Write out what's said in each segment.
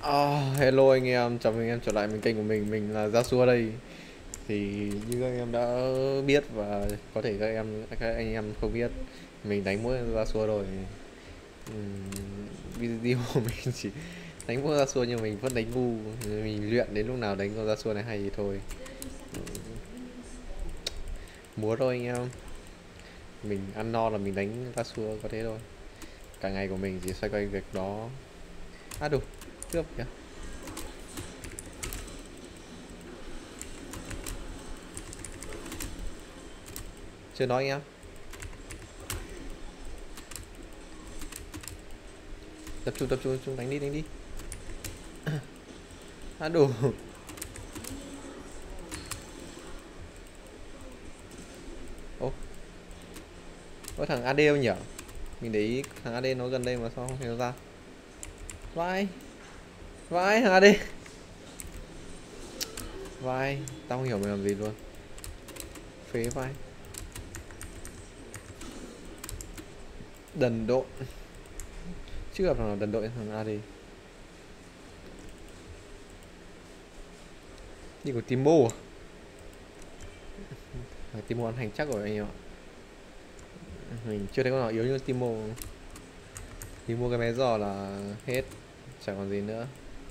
Hello anh em, chào mừng anh em trở lại kênh của mình là Joshua đây. Thì như các em đã biết và có thể các anh em không biết, mình đánh mỗi Joshua rồi. Video của mình chỉ đánh mỗi Joshua nhưng mình vẫn đánh ngu, mình luyện đến lúc nào đánh con Joshua này hay thì thôi. Múa thôi anh em, mình ăn no là mình đánh Joshua có thế thôi. Cả ngày của mình chỉ xoay quanh việc đó. Đủ, cướp kìa. Chưa nói anh em. Tập trung đánh đi. Đủ. Ô, có thằng AD không nhỉ? Mình để ý thằng AD nó gần đây mà sao không thấy nó ra. Vai, vai thằng AD. Vai, tao không hiểu mày làm gì luôn. Phế vai. Đần độn. Chưa gặp thằng nào đần độn thằng AD. Đi của Timo à? Thằng Timo ăn hành chắc rồi anh em ạ. Mình chưa thấy con nào yếu như Timo. Timo cái máy giò là hết, chẳng còn gì nữa.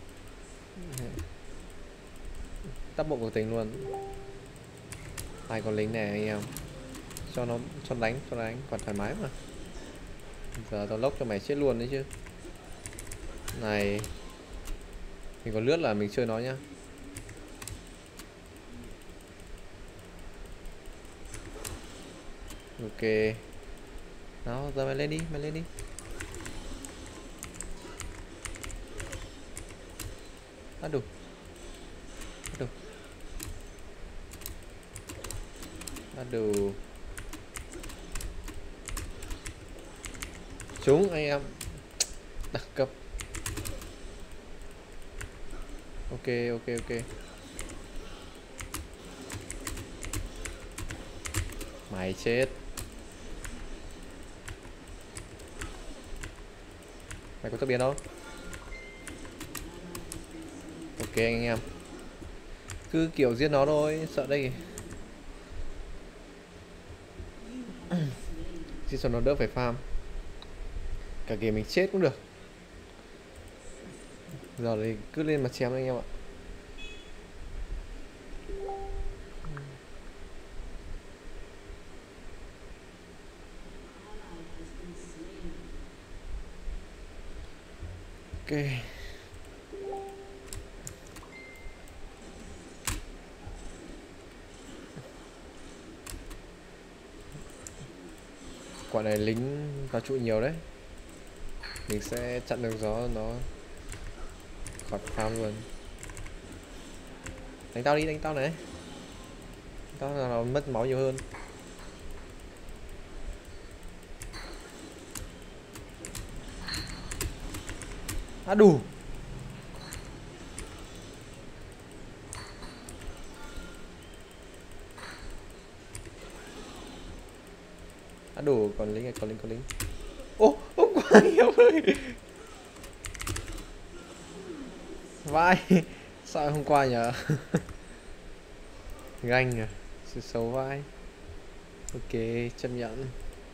Tắp bộ cuộc tình luôn. Hai con lính này anh em, cho đánh còn thoải mái mà. Giờ tao lốc cho mày chết luôn đấy chứ. Này, mình còn lướt là mình chơi nó nhá. Ok, đó giờ mày lên đi. Đủ. Đủ. Chúng anh em. Đặc cấp. Ok. Mày chết. Mày có tốc biến không? Ok anh em, cứ kiểu giết nó thôi, sợ đây. Chỉ cho nó đỡ phải farm. Cả game mình chết cũng được. Giờ thì cứ lên mà chém anh em ạ. Ok. Quả này lính vào trụ nhiều đấy. Mình sẽ chặn đường gió nó khỏi farm luôn. Đánh tao đi, đánh tao này. Tao là nó mất máu nhiều hơn. Đủ. Đủ, còn lính. Ô, hôm qua anh em ơi. Vai. Sao hôm qua nhở? Ganh à, sự xấu vai. Ok, chấp nhận.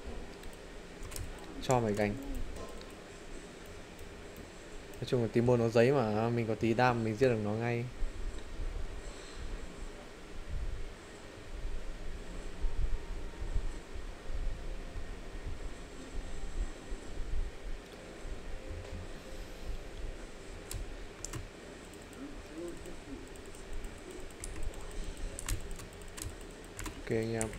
Cho mày ganh. Nói chung là Timo nó giấy mà, mình có tí đam mình giết được nó ngay. Ok anh em.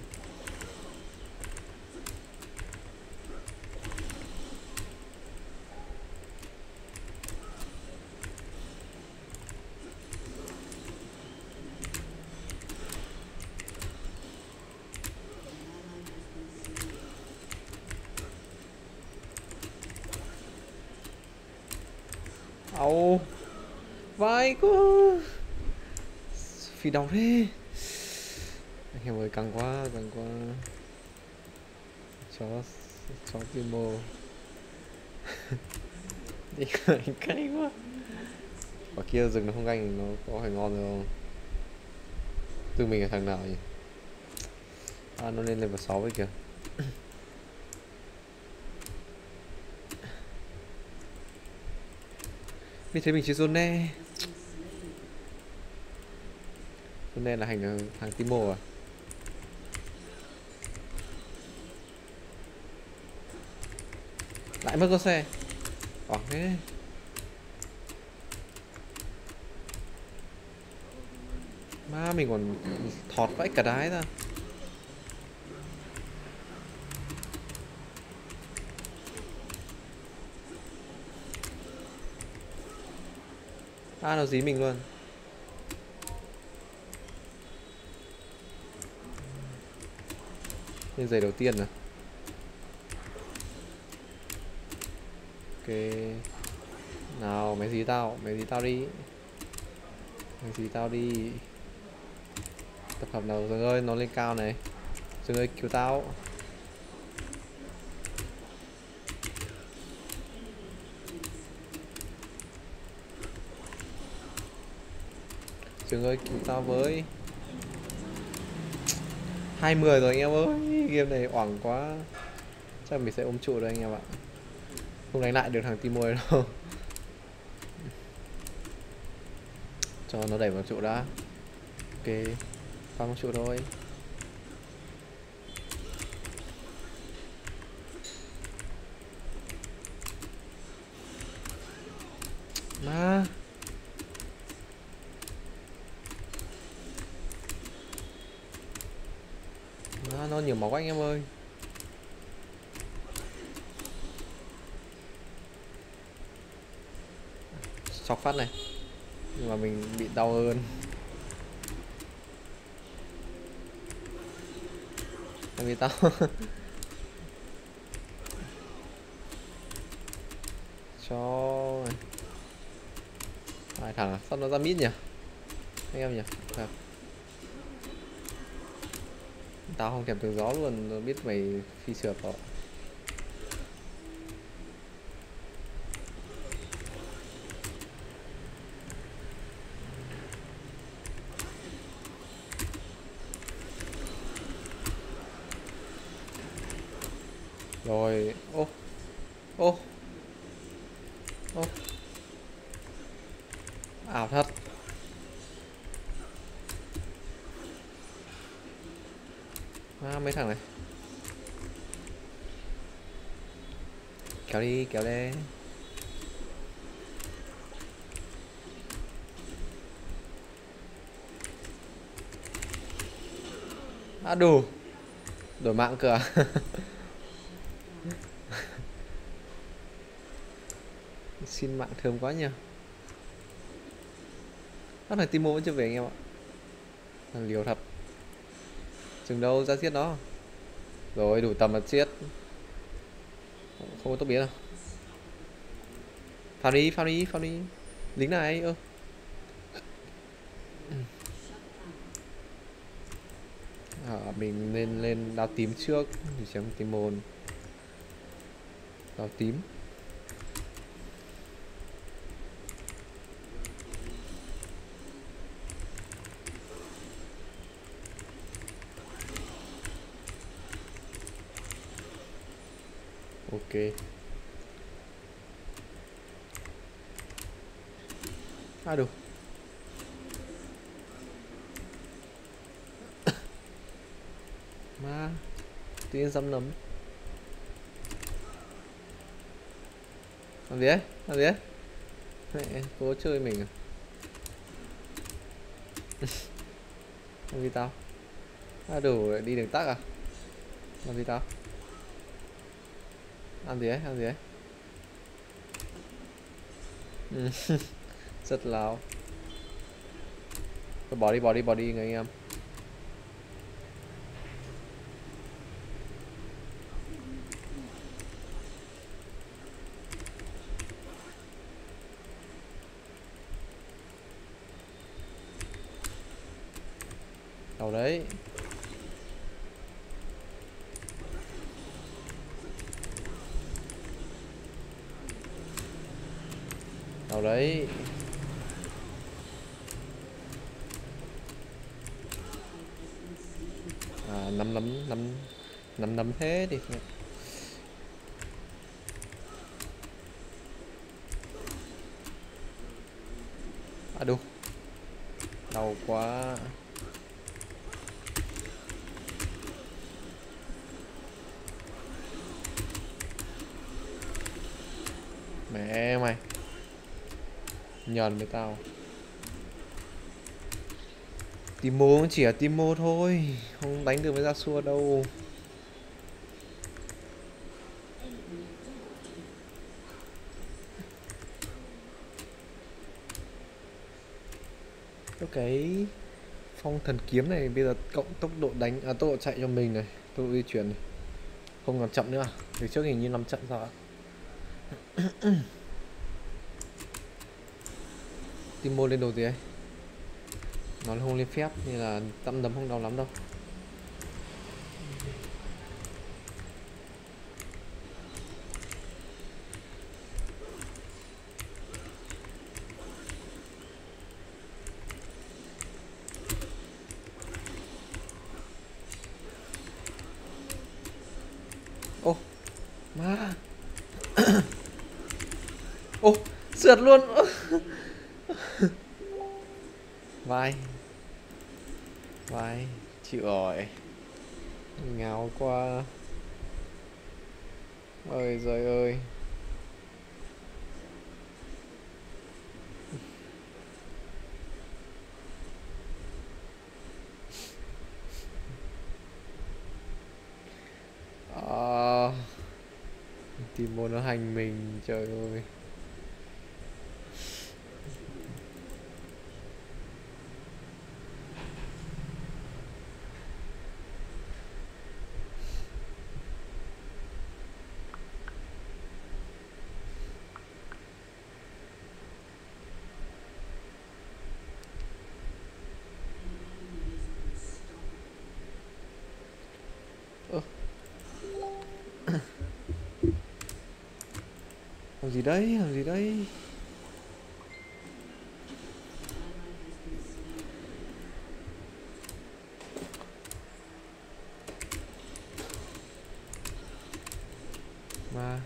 Au, vai quá. Phi đau thế. Anh em ơi, căng quá. Chó Timo. Đi cay quá. Quả kia rừng nó không ganh nó có phải ngon rồi không? Rừng mình là thằng nào nhỉ? À nó lên level 6 ấy kìa. Mình thấy mình chơi Zone. Zone là hàng Timo à? Lại mất con xe. Oảng thế. Má mình còn thọt vãi cả đái ra. À nó dí mình luôn. Lên giày đầu tiên à? Ok. Nào mày dí tao đi. Mày dí tao đi. Tập hợp nào Dương ơi, nó lên cao này. Dương ơi cứu tao. Dương ơi cứu tao với. 20 rồi anh em ơi, game này oảng quá. Chắc mình sẽ ôm trụ đây anh em ạ. Không đánh lại được thằng Timo đâu. Cho nó đẩy vào trụ đã. Ok, farm trụ thôi. Má nó nhiều máu quá anh em ơi. Sọc phát này. Nhưng mà mình bị đau hơn. Em bị tao. Cho hai thằng à? Sao nó ra mít nhỉ? Anh em nhỉ? À. Tao không kèm từ gió luôn, nó biết mày phi sượp rồi. Rồi, ô ô ô ảo thật. À, mấy thằng này kéo đi kéo đi. À đủ đổi mạng cơ à? Xin mạng thơm quá nhỉ. Các thằng Timo vẫn chưa về anh em ạ. Thằng liều thật. Dừng đâu ra giết nó. Rồi đủ tầm là giết. Không có tốt biến đâu. Phao đi lính này ơ. Mình lên đao tím trước thì chém Timon. Đao tím. Ok. À đủ. Má tự nhiên dám nấm. Làm gì đấy? Làm gì đấy? Mẹ cố chơi mình à? Làm gì tao? À đủ đi đường tắc à? Làm gì tao? Làm gì đấy? Làm gì đấy? Rất láo. Thôi bỏ đi người anh em. Đâu đấy. Đâu đấy. Nắm thế thì đu đau quá. Mẹ mày nhờn với tao. Timo chỉ là Timo thôi, không đánh được với Yasuo đâu. Cái phong thần kiếm này bây giờ cộng tốc độ đánh tốc độ chạy cho mình này, tốc độ di chuyển này. Không làm chậm nữa. Từ trước hình như 5 trận sao ạ? Timo lên đồ gì ấy? Nó không lên phép nên là tăm đấm không đau lắm đâu. Ô má. Ô sượt luôn. Vai chịu rồi, ngáo quá. Ôi giời ơi. Timo nó hành mình, trời ơi. Làm gì đấy, làm gì đấy? Mà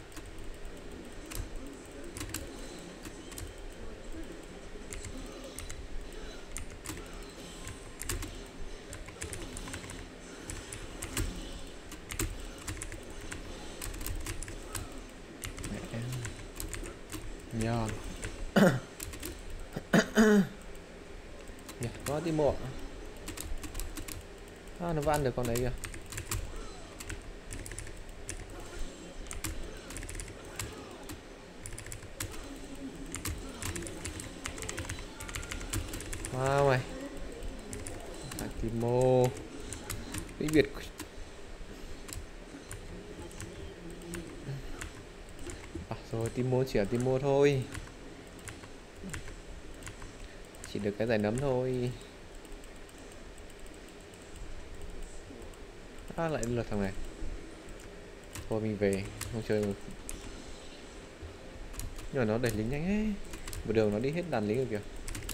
nhờn. Nó Timo nó vẫn ăn được con đấy kìa. Wow mày. Thằng Timo vĩnh biệt. Rồi Timo chỉ là Timo thôi, chỉ được cái giải nấm thôi. Lại lượt thằng này. Thôi mình về không chơi nữa. Nhưng mà nó đẩy lính nhanh ấy, một đường nó đi hết đàn lính rồi kìa.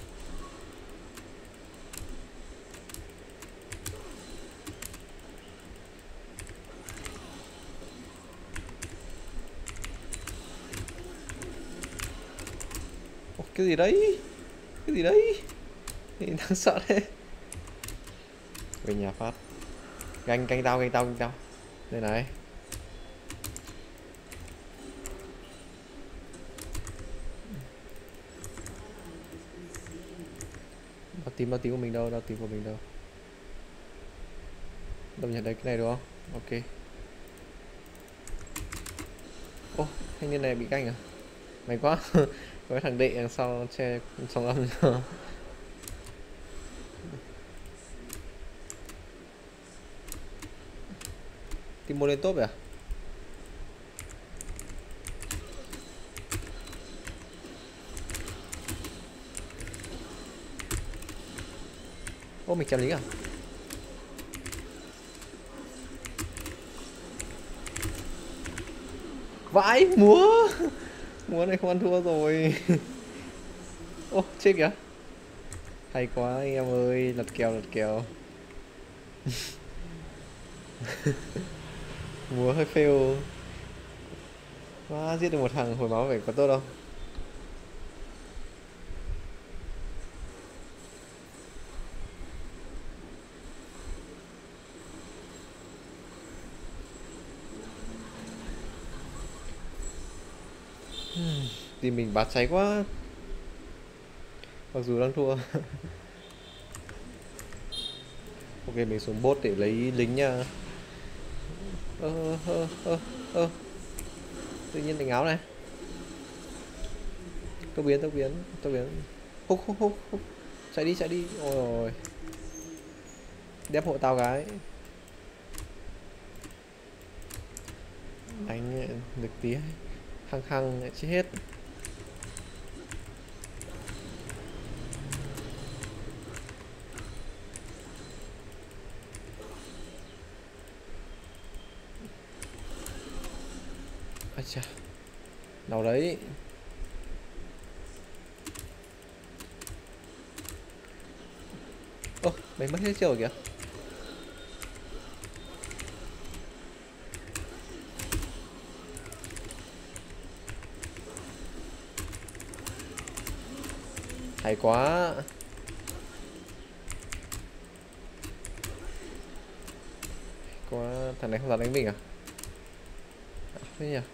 Cái gì đấy, cái gì đấy thì đáng sợ thế. Về nhà phát. Canh tao đây này. Bao tím của mình đâu, đâu nhận đấy, cái này đúng không? Ok. Ô thanh niên này bị canh à? May quá. Có thằng đệ đằng sau che song âm cho. Timo lên top à? Ô mình chém lính à? Vãi múa. Múa này không ăn thua rồi. Ô chết kìa. Hay quá anh em ơi, lật kèo. Múa hơi fail. Quá, giết được một thằng hồi máu phải có tốt đâu. Team mình bát cháy quá. Mặc dù đang thua. Ok, mình xuống bot để lấy lính nha. ơ ơ ơ ơ Tự nhiên đánh áo này. Tốc biến. Húc húc húc húc. Chạy đi. Ôi rồi. Đép hộ tao cái. Đánh được tí. Khăng khăng lại chết hết. Ây chà, nào đấy. Ơ, mày mất hết chiều rồi kìa. Hay quá. Thằng này không dám đánh mình à? Thế nhỉ?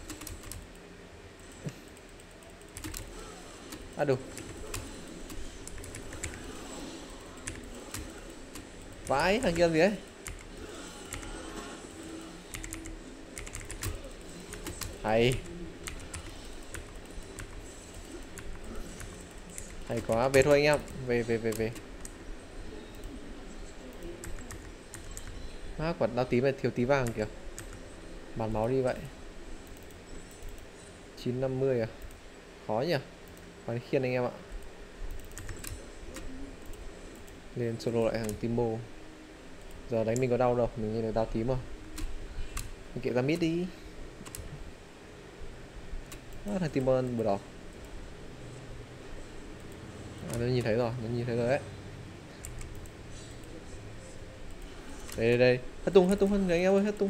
À đủ. Vãi, thằng kia làm gì ấy? Hay. Hay quá, về thôi anh em. Về. Má, quả đao tím này thiếu tí vàng kìa. Bán máu đi vậy. 950 à? Khó nhỉ? Khó khiên anh em ạ. Lên solo lại thằng Timo. Giờ đánh mình có đau đâu, mình nghe được đao tím rồi. Mình kệ ra mid đi. Thằng Timo ăn bờ đỏ. Nó nhìn thấy rồi đấy. Đây. Hất tung hơn người anh em ơi, hất tung.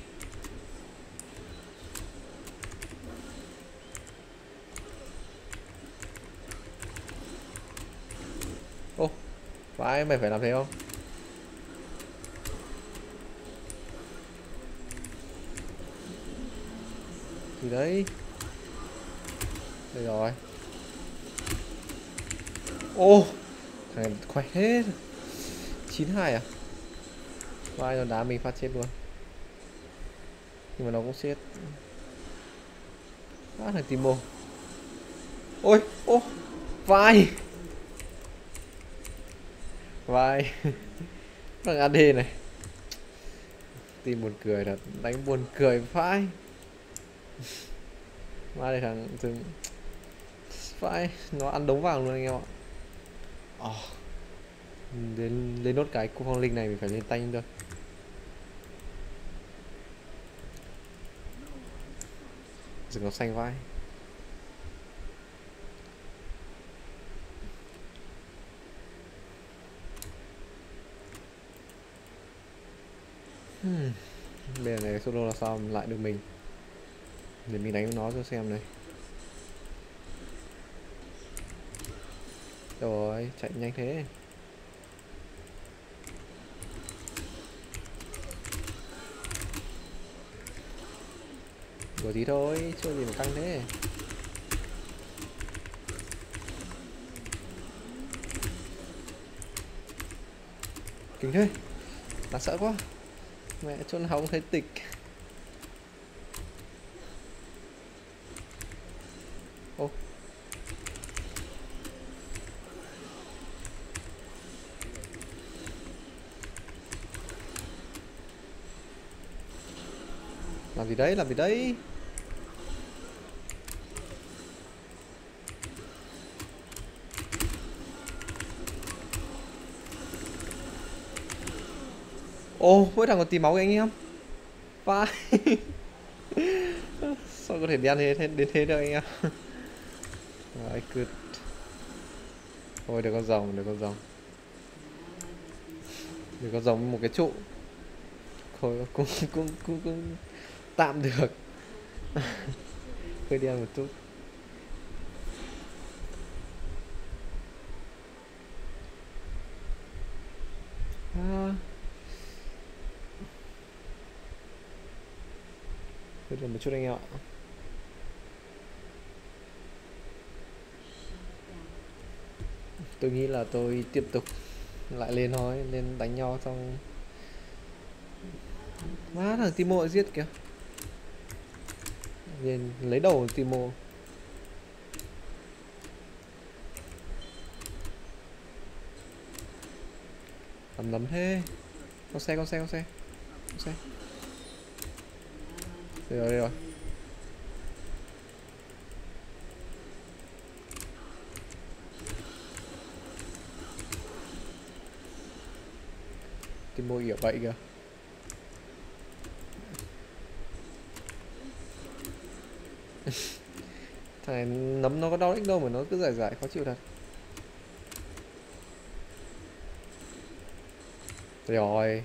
Ô, vãi, mày phải làm thế không? Thì đấy. Đây rồi. Ô, thằng này khỏe hết. 92 à? Vai nó đá mình phát chết luôn. Nhưng mà nó cũng chết. Thằng Timo. Ôi, vai. Thằng AD này. Team buồn cười thật, đánh buồn cười vãi. Mai này thằng dừng vãi, nó ăn đống vàng luôn anh em ạ. Lên nốt cái cung phong linh này mình phải lên tanh thôi. Rừng nó xanh vãi. Bây giờ này solo là sao lại được mình. Để mình đánh nó cho xem này. Rồi, chạy nhanh thế. Đùa tí thôi, chơi gì mà căng thế. Kinh thế. Đáng sợ quá. Mẹ chỗ nào không thấy tịch. Ô. Làm gì đấy? Ô, mỗi thằng còn tí máu anh em. Vãi. Sao có thể đen đến thế được anh em. Đấy, cứ thôi được con rồng. Được con rồng một cái trụ. Thôi cũng tạm được. Hơi đen một chút. À, hơi đen một chút anh em ạ. Tôi nghĩ là tôi tiếp tục lại lên thôi, lên đánh nhau xong. Má thằng Timo lại giết kìa. Lên lấy đầu Timo. Lắm lắm thế. Con xe. Đây rồi. Timo ỉa bậy kìa. Thằng này nấm nó có đau ích đâu mà nó cứ giải khó chịu thật. Rồi.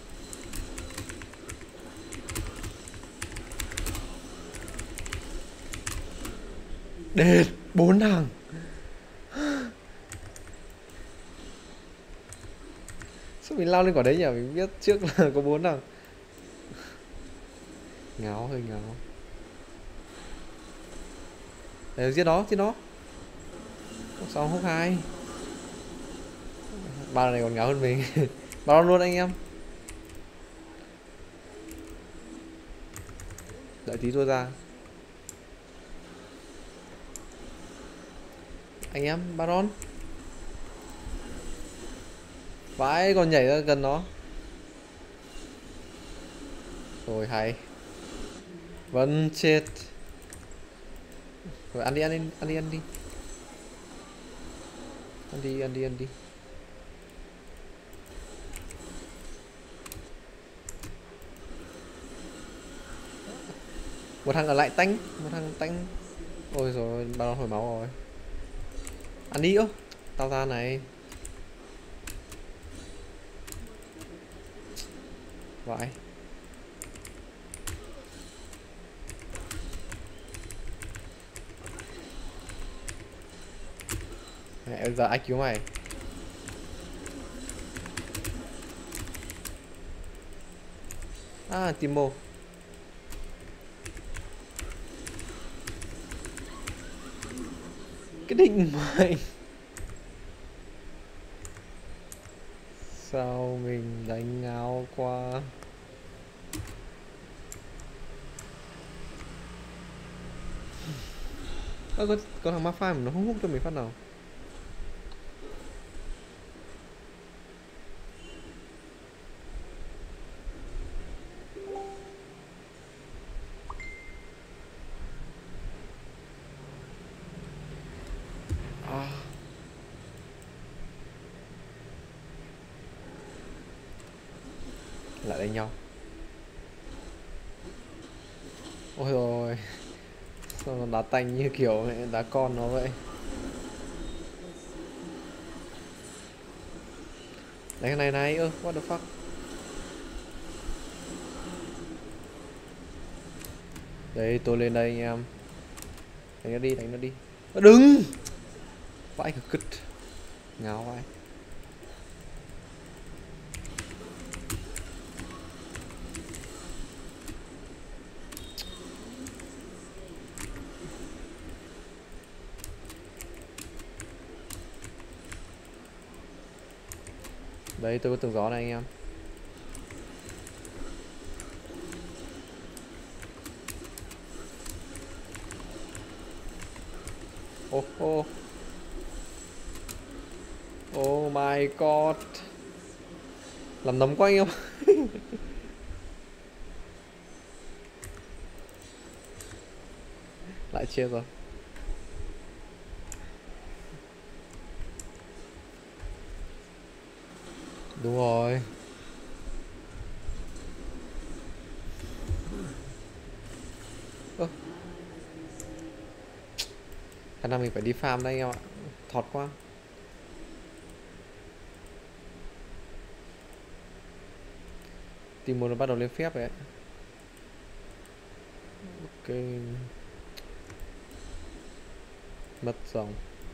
Đệt 4 thằng. Sao mình lao lên quả đấy nhỉ? Mình biết trước là có 4 thằng. Ngáo, hơi ngáo. Đấy, giết nó. Xong hút 2. Ba này còn ngáo hơn mình. Bao luôn anh em. Đợi tí tôi ra. Anh em, Baron. Vãi, còn nhảy ra gần nó. Rồi hay. Vẫn chết. Rồi ăn đi. Ăn đi. Một thằng ở lại tanh. Ôi rồi, Baron hồi máu rồi. Ăn đi. Ơ, tao ra này. Vãi. Mẹ, giờ ai cứu mày? À, Timo. Cái định mày. Sao mình đánh ngáo qua. Ơ, có thằng Malphite mà nó không hút cho mình phát nào. À. Lại đánh nhau. Ôi rồi. Sao nó đá tanh như kiểu đá con nó vậy. Đánh cái này. Ơ, what the fuck. Đấy, tôi lên đây anh em. Đánh nó đi. Ơ, đừng. Vãi cực cứt. Ngáo vãi. Đấy, tôi có tường gió này anh em. Oh my god. Làm nấm quá anh em. Lại chết rồi. Đúng rồi. Ơ, khả năng mình phải đi farm đây anh em ạ. Thọt quá. Timo nó bắt đầu lên phép rồi đấy. Ok, mất dòng.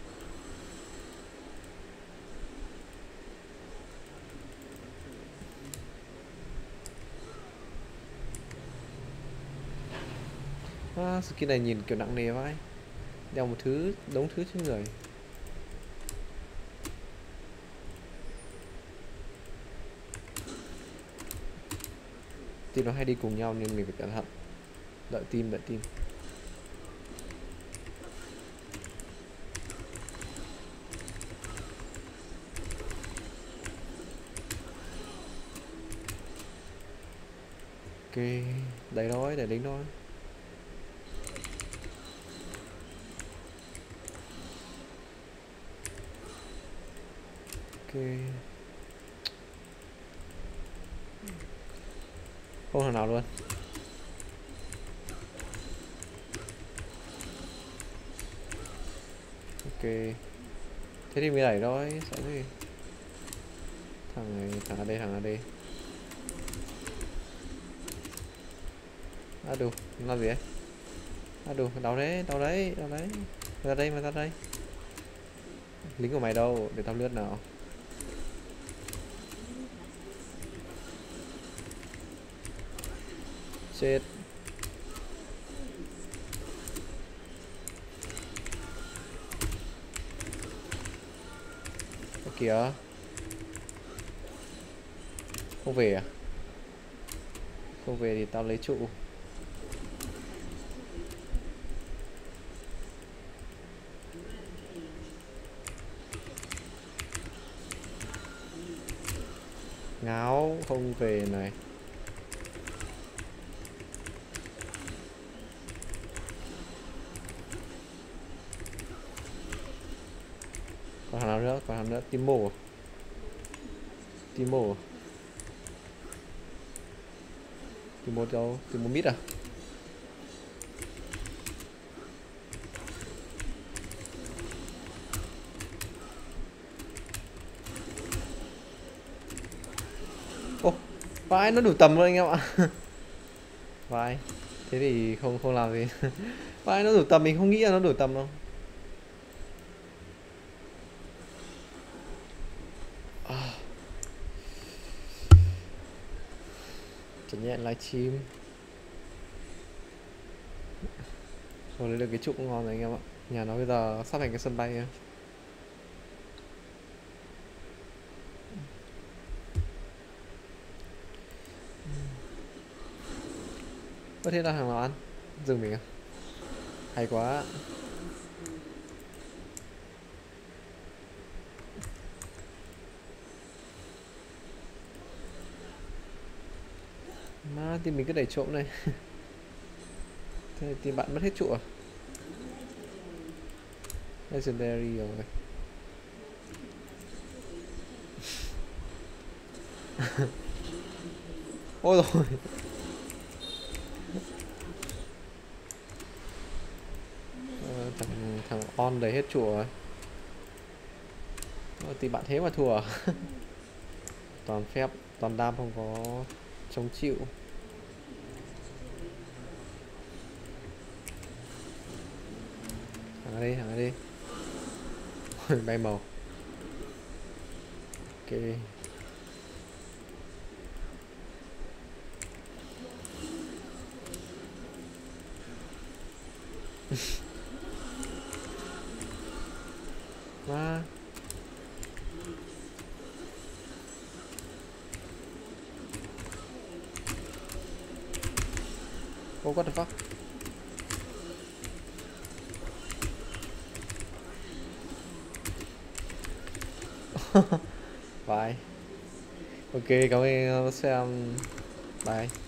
Skin này nhìn kiểu nặng nề vậy, đeo một thứ đống thứ trên người. Team nó hay đi cùng nhau nên mình phải cẩn thận. Đợi team. Ok, đấy thôi, để lính thôi. Ok, không thằng nào luôn. Ok, thế thì mới đẩy thôi, sợ gì. Thằng này, thằng ở đây. Đủ, nó làm gì đấy? Đủ, đau đấy. Ra đây. Lính của mày đâu, để tao lướt nào. Chết. Ơ kìa. Không về à? Không về thì tao lấy trụ. Ngáo, không về này. Còn thằng nữa, Timo à? Timo đâu? Timo mid à? Ô, vãi, nó đủ tầm luôn anh em ạ. Vãi, thế thì không làm gì. Vãi, nó đủ tầm, mình không nghĩ là nó đủ tầm đâu. Chẳng nhẹ livestream rồi lấy được cái trụ ngon rồi anh em ạ. Nhà nó bây giờ sắp thành cái sân bay rồi. Có thế là thằng nào ăn? Dừng mình à? Hay quá. Má, thì mình cứ đẩy trộm này. Thế thì bạn mất hết trụ à? Legendary rồi. Ôi rồi. Thằng on đầy hết trụ rồi. Thì bạn thế mà thua à? Toàn phép, toàn đam, không có chống chịu. Thằng ở đây. Bay màu. Ok. Má. Oh, what the fuck? Bye. Ok, cảm ơn xem. Bye.